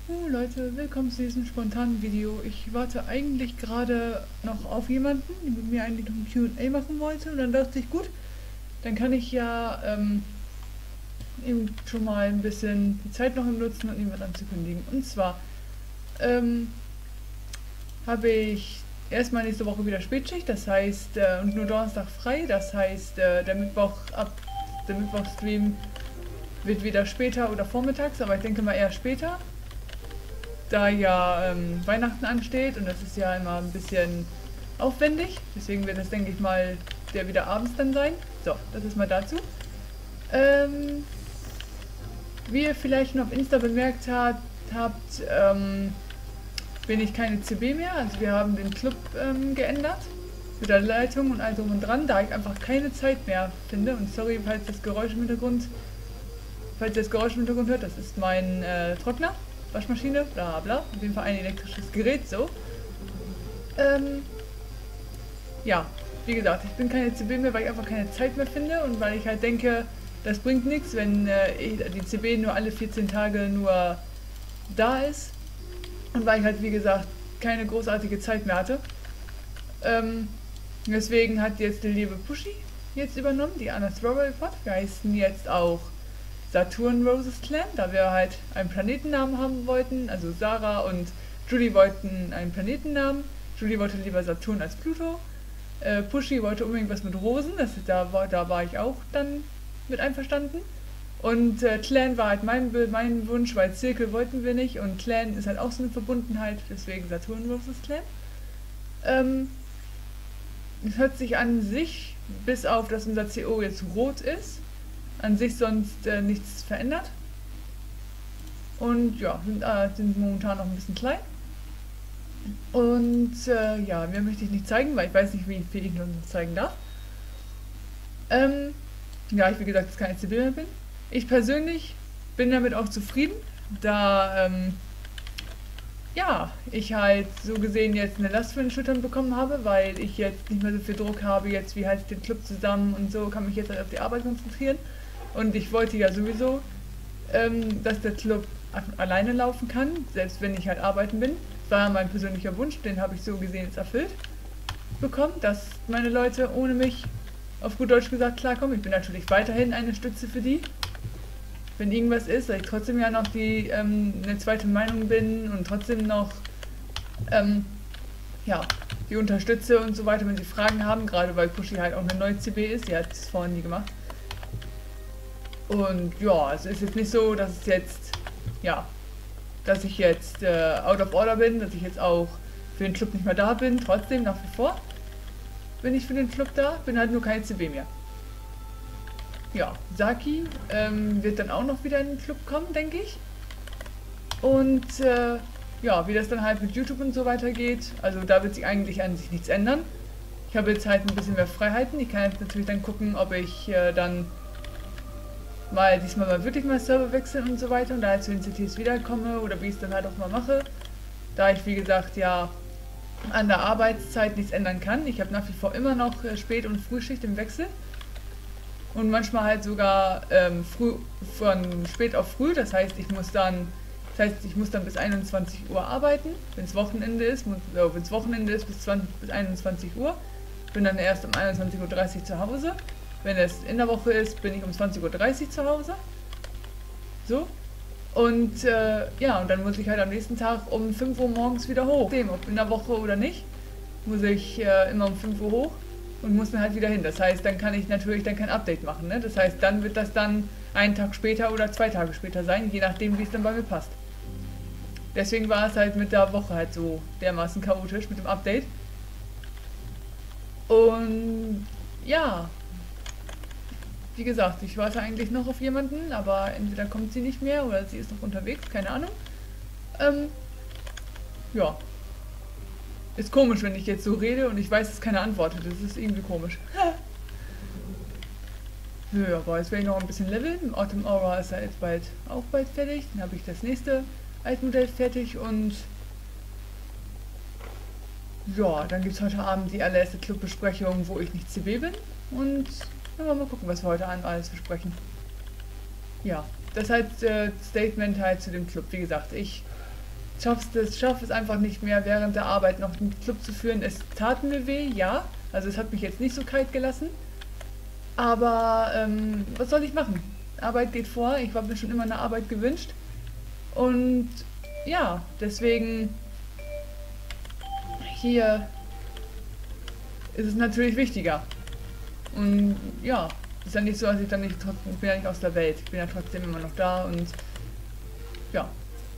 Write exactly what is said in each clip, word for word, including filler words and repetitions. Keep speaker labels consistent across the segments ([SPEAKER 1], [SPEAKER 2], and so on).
[SPEAKER 1] Oh Leute, willkommen zu diesem spontanen Video. Ich warte eigentlich gerade noch auf jemanden, der mit mir eigentlich noch ein Q und A machen wollte. Und dann dachte ich, gut, dann kann ich ja ähm, eben schon mal ein bisschen die Zeit noch nutzen und ihm was anzukündigen. Und zwar ähm, habe ich erstmal nächste Woche wieder Spätschicht, das heißt, äh, und nur Donnerstag frei. Das heißt, äh, der Mittwoch ab der Mittwochstream wird wieder später oder vormittags, aber ich denke mal eher später, da ja ähm, Weihnachten ansteht und das ist ja immer ein bisschen aufwendig. Deswegen wird das, denke ich mal, der wieder abends dann sein. So, das ist mal dazu. Ähm, wie ihr vielleicht schon auf Insta bemerkt hat, habt, ähm, bin ich keine C B mehr. Also wir haben den Club ähm, geändert. Mit der Leitung und all drum und dran, da ich einfach keine Zeit mehr finde. Und sorry, falls das Geräusch im Hintergrund, falls ihr das Geräusch im Hintergrund hört, das ist mein äh, Trockner. Waschmaschine, bla bla. Auf jeden Fall ein elektrisches Gerät, so. Ähm, ja, wie gesagt, ich bin keine C B mehr, weil ich einfach keine Zeit mehr finde und weil ich halt denke, das bringt nichts, wenn äh, die C B nur alle vierzehn Tage nur da ist. Und weil ich halt, wie gesagt, keine großartige Zeit mehr hatte. Ähm, deswegen hat jetzt die liebe Pushy jetzt übernommen, die Anna Strawberry Pot. Wir heißen jetzt auch Saturn Roses Clan, da wir halt einen Planetennamen haben wollten. Also Sarah und Julie wollten einen Planetennamen. Julie wollte lieber Saturn als Pluto. Äh, Pushy wollte unbedingt was mit Rosen, das, da, war, da war ich auch dann mit einverstanden. Und äh, Clan war halt mein, mein Wunsch, weil Zirkel wollten wir nicht und Clan ist halt auch so eine Verbundenheit, deswegen Saturn Roses Clan. Ähm, es hat sich an sich, bis auf dass unser C O jetzt rot ist, an sich sonst äh, nichts verändert. Und ja, sind, äh, sind momentan noch ein bisschen klein. Und äh, ja, mehr möchte ich nicht zeigen, weil ich weiß nicht, wie viel ich noch zeigen darf. Ähm, ja, ich wie gesagt jetzt keine C B mehr bin. Ich persönlich bin damit auch zufrieden, da ähm, ja, ich halt so gesehen jetzt eine Last für den Schultern bekommen habe, weil ich jetzt nicht mehr so viel Druck habe, jetzt wie halt den Club zusammen und so, kann mich jetzt halt auf die Arbeit konzentrieren. Und ich wollte ja sowieso, ähm, dass der Club alleine laufen kann, selbst wenn ich halt arbeiten bin. Das war mein persönlicher Wunsch, den habe ich so gesehen jetzt erfüllt bekommen, dass meine Leute ohne mich, auf gut Deutsch gesagt, klarkommen. Ich bin natürlich weiterhin eine Stütze für die. Wenn irgendwas ist, dass ich trotzdem ja noch die ähm, eine zweite Meinung bin und trotzdem noch ähm, ja, die unterstütze und so weiter, wenn sie Fragen haben, gerade weil Pushy halt auch eine neue C B ist, die hat es vorher nie gemacht. Und ja, es ist jetzt nicht so, dass es jetzt, ja, dass ich jetzt äh, out of order bin, dass ich jetzt auch für den Club nicht mehr da bin, trotzdem nach wie vor bin ich für den Club da, bin halt nur keine C B mehr. Ja, Saki ähm, wird dann auch noch wieder in den Club kommen, denke ich. Und äh, ja, wie das dann halt mit YouTube und so weiter geht, also da wird sich eigentlich an sich nichts ändern. Ich habe jetzt halt ein bisschen mehr Freiheiten. Ich kann jetzt natürlich dann gucken, ob ich äh, dann mal diesmal mal wirklich mal Server wechseln und so weiter und da halt zu den C Ts wiederkomme oder wie ich es dann halt auch mal mache. Da ich, wie gesagt, ja an der Arbeitszeit nichts ändern kann. Ich habe nach wie vor immer noch äh, Spät- und Frühschicht im Wechsel. Und manchmal halt sogar ähm, früh, von spät auf früh, das heißt, ich muss dann, das heißt, ich muss dann bis einundzwanzig Uhr arbeiten, wenn es Wochenende ist, äh, wenn es Wochenende ist bis, zwanzig, bis einundzwanzig Uhr, bin dann erst um einundzwanzig Uhr dreißig zu Hause, wenn es in der Woche ist, bin ich um zwanzig Uhr dreißig zu Hause, so, und äh, ja, und dann muss ich halt am nächsten Tag um fünf Uhr morgens wieder hoch, ob in der Woche oder nicht, muss ich äh, immer um fünf Uhr hoch. Und muss dann halt wieder hin. Das heißt, dann kann ich natürlich dann kein Update machen. Ne? Das heißt, dann wird das dann einen Tag später oder zwei Tage später sein, je nachdem, wie es dann bei mir passt. Deswegen war es halt mit der Woche halt so dermaßen chaotisch mit dem Update. Und ja, wie gesagt, ich warte eigentlich noch auf jemanden, aber entweder kommt sie nicht mehr oder sie ist noch unterwegs, keine Ahnung. Ähm, ja. Ist komisch, wenn ich jetzt so rede und ich weiß, dass keiner antwortet. Das ist irgendwie komisch. Ja, aber jetzt werde ich noch ein bisschen leveln. Autumn Aura ist ja jetzt bald auch bald fertig. Dann habe ich das nächste Altmodell fertig und ja, dann gibt es heute Abend die allererste Clubbesprechung, wo ich nicht C B bin. Und dann wollen wir mal gucken, was wir heute Abend alles besprechen. Ja, das halt äh, Statement halt zu dem Club. Wie gesagt, ich schaff's es, schaff es einfach nicht mehr, während der Arbeit noch einen Club zu führen. Es tat mir weh, ja. Also es hat mich jetzt nicht so kalt gelassen. Aber ähm, was soll ich machen? Arbeit geht vor. Ich habe mir schon immer eine Arbeit gewünscht. Und ja, deswegen hier ist es natürlich wichtiger. Und ja, ist ja nicht so, dass ich dann nicht trotzdem, ich bin ja nicht aus der Welt. Ich bin ja trotzdem immer noch da und ja.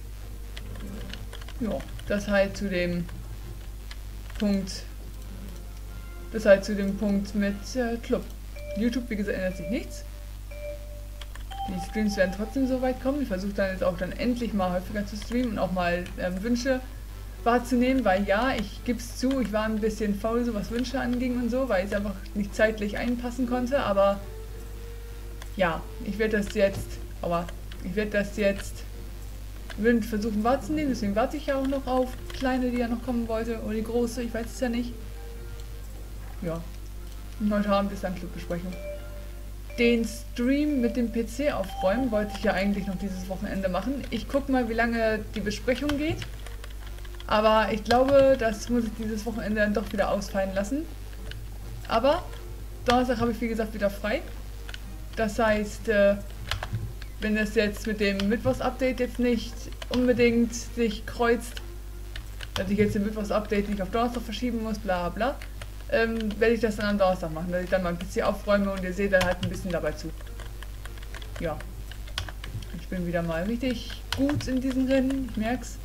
[SPEAKER 1] Ja, das halt zu dem Punkt, das halt zu dem Punkt mit äh, Club. YouTube, wie gesagt, ändert sich nichts. Die Streams werden trotzdem so weit kommen. Ich versuche dann jetzt auch dann endlich mal häufiger zu streamen und auch mal ähm, Wünsche wahrzunehmen, weil ja, ich gebe es zu, ich war ein bisschen faul, so was Wünsche anging und so, weil ich es einfach nicht zeitlich einpassen konnte, aber ja, ich werde das jetzt, aber ich werde das jetzt versuchen wahrzunehmen, deswegen warte ich ja auch noch auf Kleine, die ja noch kommen wollte, oder die Große, ich weiß es ja nicht. Ja, und heute Abend ist dann Clubbesprechung. Den Stream mit dem P C aufräumen wollte ich ja eigentlich noch dieses Wochenende machen. Ich gucke mal, wie lange die Besprechung geht. Aber ich glaube, das muss ich dieses Wochenende dann doch wieder ausfallen lassen. Aber Donnerstag habe ich, wie gesagt, wieder frei. Das heißt, äh, wenn es jetzt mit dem Mittwochs-Update jetzt nicht unbedingt sich kreuzt, dass ich jetzt den Mittwochs-Update nicht auf Donnerstag verschieben muss, bla bla, ähm, werde ich das dann am Donnerstag machen, dass ich dann mein P C aufräume und ihr seht dann halt ein bisschen dabei zu. Ja. Ich bin wieder mal richtig gut in diesen Rennen, ich merk's.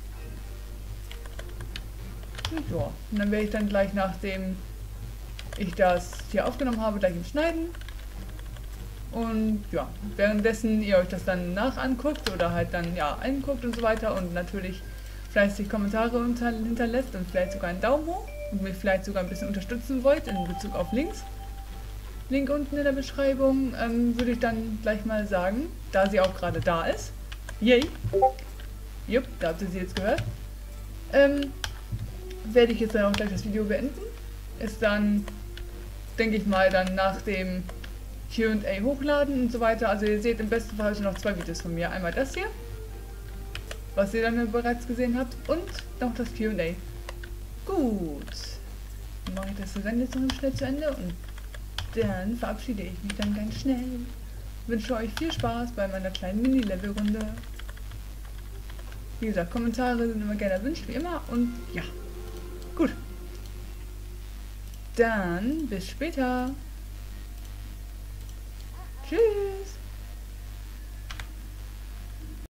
[SPEAKER 1] Ja, und dann werde ich dann gleich, nachdem ich das hier aufgenommen habe, gleich im Schneiden. Und ja, währenddessen ihr euch das dann nach anguckt oder halt dann ja anguckt und so weiter und natürlich fleißig Kommentare unter, hinterlässt und vielleicht sogar einen Daumen hoch und mich vielleicht sogar ein bisschen unterstützen wollt in Bezug auf Links. Link unten in der Beschreibung, ähm, würde ich dann gleich mal sagen, da sie auch gerade da ist. Yay! Jupp, da habt ihr sie jetzt gehört. Ähm, werde ich jetzt dann auch gleich das Video beenden. Ist dann, denke ich mal, dann nach dem Q und A hochladen und so weiter. Also ihr seht im besten Fall heute noch zwei Videos von mir. Einmal das hier, was ihr dann bereits gesehen habt, und noch das Q und A. Gut. Dann mache ich das Rennen jetzt noch schnell zu Ende und dann verabschiede ich mich dann ganz schnell. Wünsche euch viel Spaß bei meiner kleinen Mini-Level-Runde. Wie gesagt, Kommentare sind immer gerne erwünscht, wie immer. Und ja, gut. Dann bis später. Tschüss.